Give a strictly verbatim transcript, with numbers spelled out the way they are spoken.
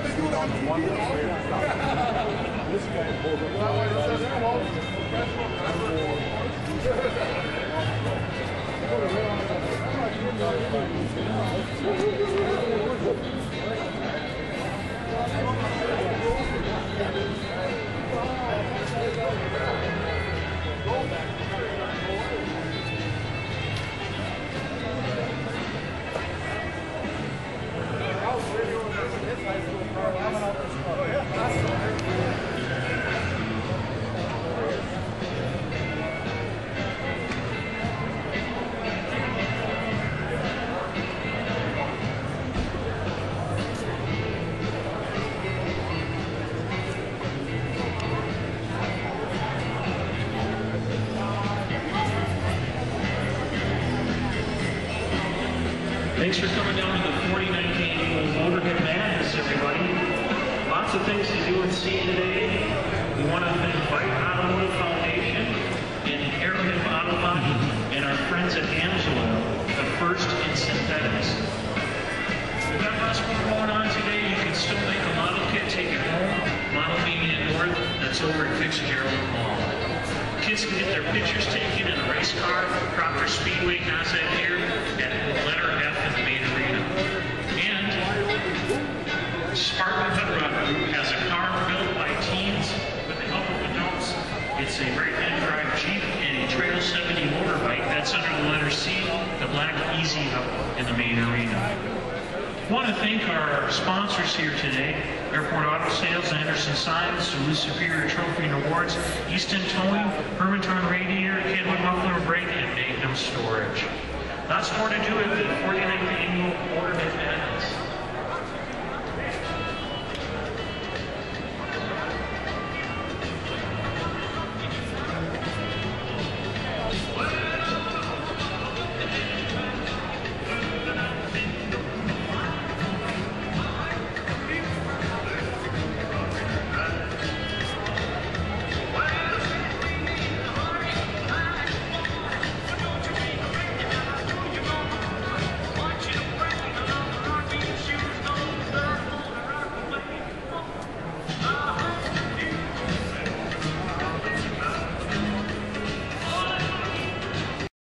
Thanks for coming down to the forty-ninth Annual Motorhead Madness, everybody. Lots of things to do and see today. We want to thank Bike Automotive Foundation and Arrowhead Auto Body and our friends at Amsoil, the first in synthetics. We've got lots more going on today. You can still make a model kit, take it home. Model Mania North, that's over at Fitzgerald Mall. Kids can get their pictures taken in a race car from Proctor Speedway concept here at letter F in the main arena. And Spartan Hut Rod Group has a car built by teens with the help of adults. It's a right-hand drive Jeep and a Trail seventy motorbike. That's under the letter C, the black Easy Hut in the main arena. I want to thank our sponsors here today: Airport Auto Sales, Anderson Signs, Duluth Superior Trophy and Awards, Easton Towing, Hermantown Radiator, Kenwood Muffler Brake, and Magnum Storage. Lots more to do at the forty-ninth Annual